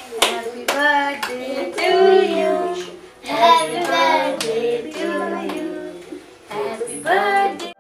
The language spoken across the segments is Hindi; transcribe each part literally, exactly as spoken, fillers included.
Happy birthday to you. Happy birthday to you. Happy birthday.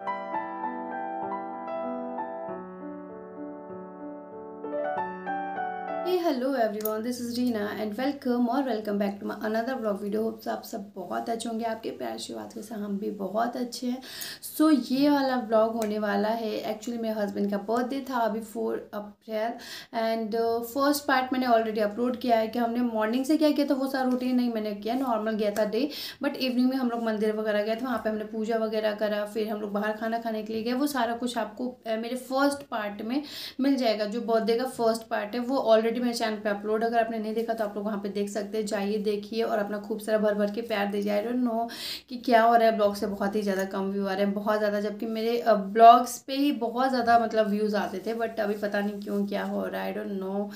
Hey, hello everyone, this is Reena and welcome और welcome back to my another blog video. Hopes आप सब बहुत अच्छे होंगे, आपके प्यार आशीर्वाद के साथ हम भी बहुत अच्छे हैं। सो so, ये वाला ब्लॉग होने वाला है, एक्चुअली मेरे हस्बैंड का बर्थडे था अभी four April and first part मैंने ऑलरेडी अपलोड किया है कि हमने मॉर्निंग से क्या किया था, वो सारा रूटीन नहीं मैंने किया, नॉर्मल गया था डे, बट इवनिंग में हम लोग मंदिर वगैरह गए थे, वहाँ पे हमने पूजा वगैरह करा, फिर हम लोग बाहर खाना खाने के लिए गए। वो सारा कुछ आपको मेरे फर्स्ट पार्ट में मिल जाएगा। जो बर्थडे का फर्स्ट पार्ट है वो ऑलरेडी मेरे चैनल पे अपलोड, अगर आपने नहीं देखा तो आप लोग वहाँ पे देख सकते हैं, जाइए देखिए और अपना खूब सारा भर भर के प्यार दीजिए। आई डोंट नो कि क्या हो रहा है, ब्लॉग से बहुत ही ज़्यादा कम व्यू आ रहे हैं, बहुत ज़्यादा, जबकि मेरे ब्लॉग्स पे ही बहुत ज़्यादा मतलब व्यूज़ आते थे, बट अभी पता नहीं क्यों क्या हो रहा है, आई डोंट नो,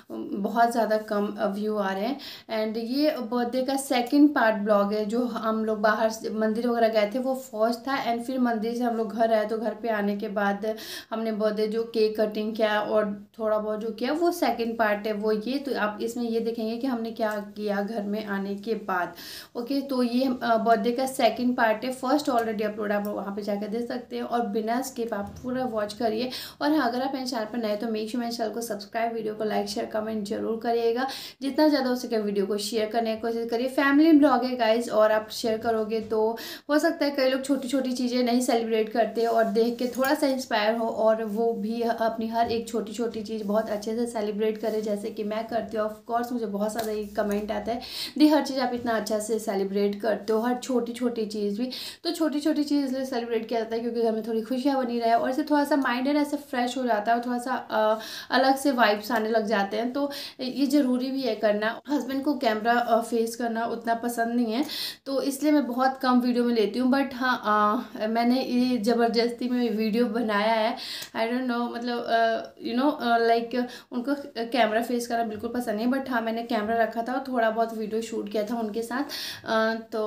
बहुत ज़्यादा कम व्यू आ रहे हैं। एंड ये बर्थडे का सेकंड पार्ट ब्लॉग है। जो हम लोग बाहर मंदिर वगैरह गए थे वो फर्स्ट था, एंड फिर मंदिर से हम लोग घर आए, तो घर पे आने के बाद हमने बर्थडे जो केक कटिंग किया और थोड़ा बहुत जो किया वो सेकंड पार्ट है वो ये। तो आप इसमें ये देखेंगे कि हमने क्या किया घर में आने के बाद। ओके, तो ये बर्थडे का सेकंड पार्ट है, फर्स्ट ऑलरेडी अपलोड, आप वहाँ पे जाकर देख सकते हैं और बिना स्किप आप पूरा वॉच करिए। और हाँ, अगर आप मेरे चैनल पर नए तो मेक श्योर मेरे चैनल को सब्सक्राइब, वीडियो को लाइक शेयर कमेंट जरूर करिएगा। जितना ज़्यादा हो सके वीडियो को शेयर करने की कोशिश करिए। फैमिली ब्लॉग है गाइज, और आप शेयर करोगे तो हो सकता है कई लोग छोटी छोटी चीज़ें नहीं सेलिब्रेट करते और देख के थोड़ा सा इंस्पायर हो और वो भी अपनी हर एक छोटी छोटी चीज़ बहुत अच्छे से सेलिब्रेट करे, जैसे कि मैं करती हूँ। ऑफ कोर्स मुझे बहुत ज़्यादा ये कमेंट आता है, दी हर चीज़ आप इतना अच्छा से सेलिब्रेट करते हो, हर छोटी छोटी चीज़ भी। तो छोटी छोटी चीज़ इसलिए सेलिब्रेट किया जाता है क्योंकि घर में थोड़ी खुशियाँ बनी रहे और इससे थोड़ा सा माइंड है ना ऐसे फ्रेश हो जाता है और थोड़ा सा आ, अलग से वाइब्स आने लग जाते हैं। तो ये ज़रूरी भी है करना। हस्बैंड को कैमरा फेस करना उतना पसंद नहीं है, तो इसलिए मैं बहुत कम वीडियो में लेती हूँ, बट हाँ आ, मैंने ये ज़बरदस्ती में वीडियो बनाया है। आई डोंट नो, मतलब यू नो लाइक उनको कैमरा फेस करना बिल्कुल पसंद नहीं, बट हाँ मैंने कैमरा रखा था और थोड़ा बहुत वीडियो शूट किया था उनके साथ। आ, तो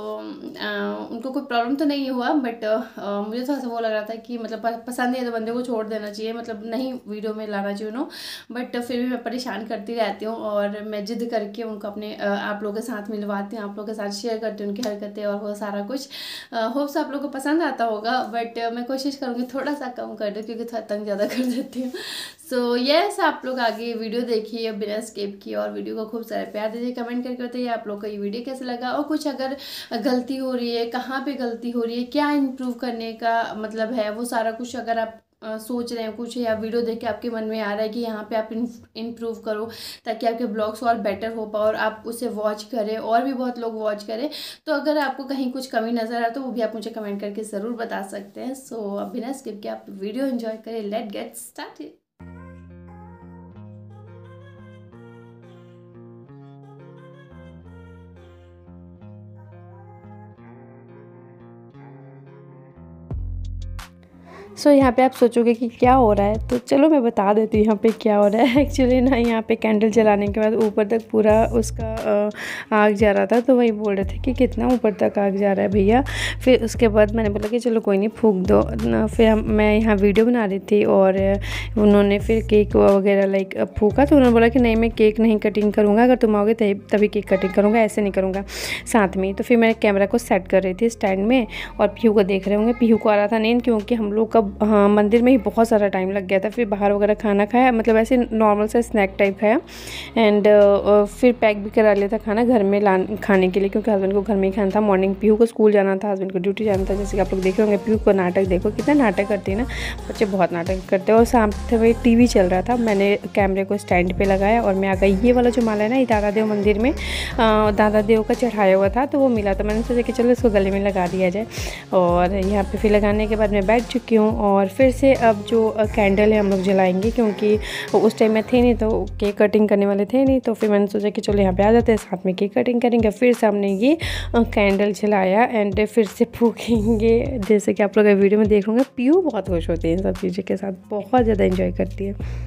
आ, उनको कोई प्रॉब्लम तो नहीं हुआ, बट आ, मुझे थोड़ा सा वो लग रहा था कि मतलब पसंद नहीं है तो बंदे को छोड़ देना चाहिए, मतलब नहीं वीडियो में लाना चाहिए नो। बट फिर भी मैं परेशान करती रहती हूँ और मैं जिद करके उनको अपने आप लोगों के साथ मिलवाती हूँ, आप लोगों के साथ शेयर करती हूँ उनकी हरकतें और वो सारा कुछ। होप्स आप लोगों को पसंद आता होगा, बट मैं कोशिश करूँगी थोड़ा सा कम कर दूँ क्योंकि थोड़ा तंग ज़्यादा कर देती हूँ। सो यस, आप लोग आगे वीडियो देखिए बिना स्किप किए और वीडियो को खूब सारा प्यार दीजिए। कमेंट करके बताइए आप लोग को ये वीडियो कैसा लगा और कुछ अगर गलती हो रही है, कहाँ पे गलती हो रही है, क्या इम्प्रूव करने का मतलब है, वो सारा कुछ अगर आप आ, सोच रहे हैं कुछ या वीडियो देख के आपके मन में आ रहा है कि यहाँ पे आप इम्प्रूव करो ताकि आपके ब्लॉग्स और बेटर हो पाए और आप उसे वॉच करें और भी बहुत लोग वॉच करें, तो अगर आपको कहीं कुछ कमी नज़र आए तो वो भी आप मुझे कमेंट करके ज़रूर बता सकते हैं। सो so, अब बिना स्किप के आप वीडियो एंजॉय करें। Let get started. So so, यहाँ पे आप सोचोगे कि क्या हो रहा है, तो चलो मैं बता देती हूँ यहाँ पे क्या हो रहा है। एक्चुअली ना यहाँ पे कैंडल जलाने के बाद ऊपर तक पूरा उसका आग जा रहा था, तो वही बोल रहे थे कि कितना ऊपर तक आग जा रहा है भैया। फिर उसके बाद मैंने बोला कि चलो कोई नहीं फूंक दो ना। फिर हम मैं यहाँ वीडियो बना रही थी और उन्होंने फिर केक वगैरह लाइक फूका, तो उन्होंने बोला कि नहीं मैं केक नहीं कटिंग करूँगा, अगर तुम आओगे तभी केक कटिंग करूँगा, ऐसे नहीं करूँगा साथ में। तो फिर मैं कैमरा को सेट कर रही थी स्टैंड में और पीहू को देख रहे होंगे, पीहू को आ रहा था नींद क्योंकि हम लोग का हाँ मंदिर में ही बहुत सारा टाइम लग गया था। फिर बाहर वगैरह खाना खाया, मतलब ऐसे नॉर्मल सा स्नैक टाइप खाया एंड uh, फिर पैक भी करा लिया था खाना घर में ला खाने के लिए, क्योंकि हस्बैंड को घर में ही खाना था। मॉर्निंग पीहू को स्कूल जाना था, हस्बैंड को ड्यूटी जाना था। जैसे कि आप लोग देखे होंगे पीहू को नाटक, देखो कितना नाटक करती है ना, बच्चे बहुत नाटक करते हैं। और सामने में टीवी चल रहा था, मैंने कैमरे को स्टैंड पे लगाया और मैं आ गई। ये वाला जो माला है ना, ये दादा देव मंदिर में दादा देव का चढ़ाया हुआ था, तो वो मिला, तो मैंने सोचा कि चलो इसको गले में लगा दिया जाए। और यहाँ पे फिर लगाने के बाद मैं बैठ चुकी हूँ और फिर से अब जो कैंडल है हम लोग जलाएंगे, क्योंकि उस टाइम में थे नहीं तो केक कटिंग करने वाले थे नहीं, तो फिर मैंने सोचा कि चलो यहाँ पे आ जाते हैं, साथ में केक कटिंग करेंगे। फिर से हमने ये कैंडल जलाया एंड फिर से फूकेंगे। जैसे कि आप लोग वीडियो में देख होंगे, पीयू बहुत खुश होती है इन सब चीज़ों के साथ, बहुत ज़्यादा इंजॉय करती है।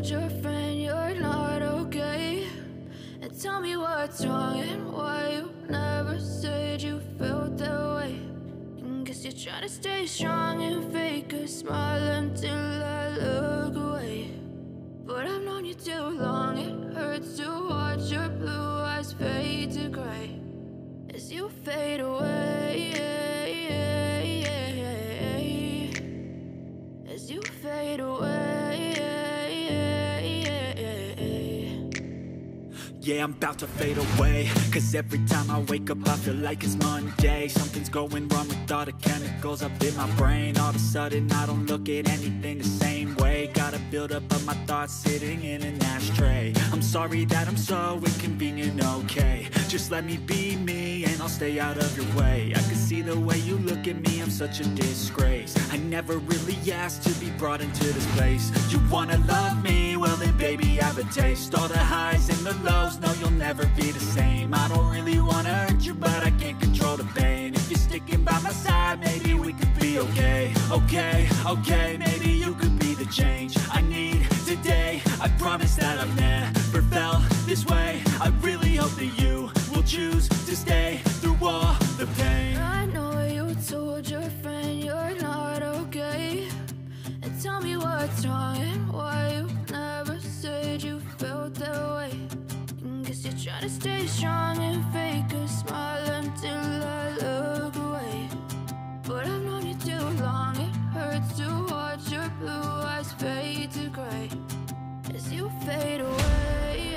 told your friend you're not okay? And tell me what's wrong and why you never said you felt that way. And guess you're trying to stay strong and fake a smile until I look away. But I've known you too long, it hurts to watch your blue eyes fade to gray as you fade away, as you fade away. Yeah, I'm about to fade away, cause every time I wake up I feel like it's Monday. Something's going wrong with all the chemicals up in my brain. All of a sudden I don't look at anything the same way. Gotta build up of my thoughts sitting in an ashtray. I'm sorry that I'm so inconvenient, okay? Just let me be me and I'll stay out of your way. I can see the way you look at me, I'm such a disgrace. I never really asked to be brought into this place. You wanna love me? Well then baby, have a taste. All the highs and the lows, no, you'll never be the same. I don't really wanna hurt you, but I can't control the pain. If you're sticking by my side, maybe we could be okay. Okay, okay, maybe you could be the change I need today. I promise that I've never felt this way. I really hope that you will choose to stay through all the pain. I know you told your friend you're not okay. And tell me what's wrong and why you never said you felt that way. Guess you're trying to stay strong and fake a smile until I look away. But I've known you too long, it hurts to watch your blue eyes fade to gray as you fade away,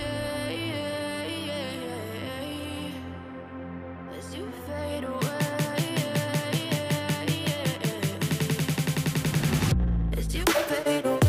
as you fade away, as you fade away.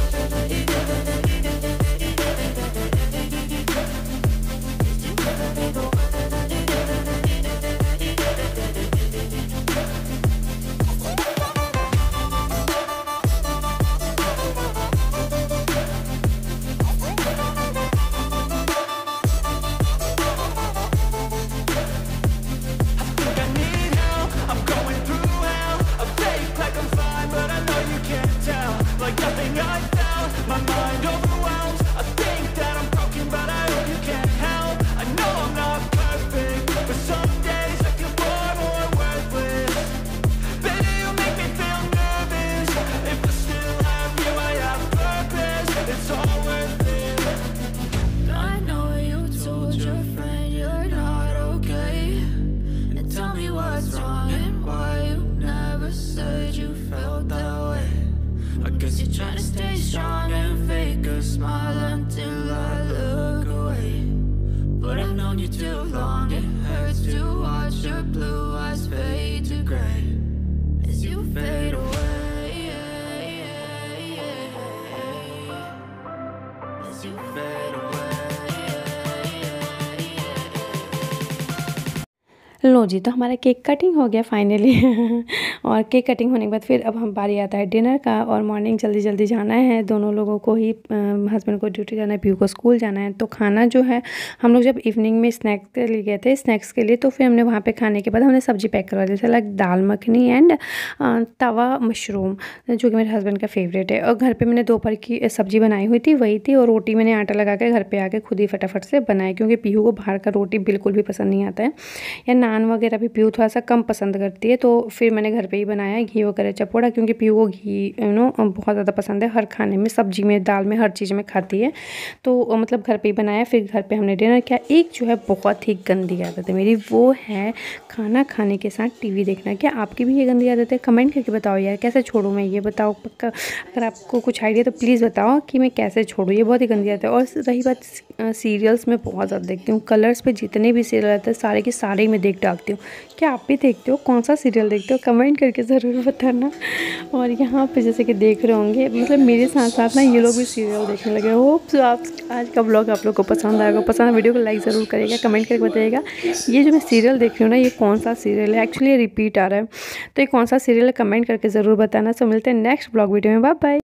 You're trying to stay strong and fake a smile until I look away. But I've known you too long, it hurts to watch your blue eyes fade to gray as you fade away, as you fade away. लो जी, तो हमारा केक कटिंग हो गया फाइनली और केक कटिंग होने के बाद फिर अब हम बारी आता है डिनर का। और मॉर्निंग जल्दी जल्दी जाना है, दोनों लोगों को ही, हस्बैंड को ड्यूटी जाना है, पीयू को स्कूल जाना है। तो खाना जो है हम लोग जब इवनिंग में स्नैक्स के लिए गए थे, स्नैक्स के लिए, तो फिर हमने वहाँ पे खाने के बाद हमने सब्ज़ी पैक करवा दी थी, like dal makhani and tawa mushroom, जो कि मेरे हस्बैंड का फेवरेट है। और घर पर मैंने दोपहर की सब्ज़ी बनाई हुई थी, वही थी। और रोटी मैंने आटा लगा के घर पर आके खुद ही फटाफट से बनाई, क्योंकि पीयू को बाहर का रोटी बिल्कुल भी पसंद नहीं आता है, या नान वगैरह भी पीयू थोड़ा सा कम पसंद करती है। तो फिर मैंने घर पे ही बनाया घी वगैरह चपोड़ा, क्योंकि पीयू को घी यू नो बहुत ज़्यादा पसंद है, हर खाने में, सब्जी में, दाल में, हर चीज़ में खाती है। तो मतलब घर पे ही बनाया। फिर घर पे हमने डिनर किया। एक जो है बहुत ही गंदी आदत है मेरी, वो है खाना खाने के साथ टीवी देखना। क्या आपकी भी ये गंदी आदत है? कमेंट करके बताओ यार, कैसे छोड़ूँ मैं ये, बताओ पक्का। अगर आपको कुछ आइडिया तो प्लीज़ बताओ कि मैं कैसे छोड़ूँ, ये बहुत ही गंदी आदत है। और रही बात सीरियल्स, में बहुत ज़्यादा देखती हूँ, कलर्स पे जितने भी सीरियल आते हैं सारे के सारे मैं देख डालती हूँ। क्या आप भी देखते हो? कौन सा सीरियल देखते हो? कमेंट करके ज़रूर बताना। और यहाँ पे जैसे कि देख रहे होंगे, मतलब मेरे साथ साथ ना ये लोग भी सीरियल देखने लगे। होप सो आप आज का ब्लॉग आप लोग को पसंद आएगा। पसंद वीडियो को लाइक ज़रूर करेगा, कमेंट करके बताइएगा ये जो मैं सीरियल देख रही हूँ ना, ये कौन सा सीरियल है। एक्चुअली ये रिपीट आ रहा है, तो ये कौन सा सीरियल है, कमेंट करके ज़रूर बताना। सो मिलते हैं नेक्स्ट ब्लॉग वीडियो में। Bye bye.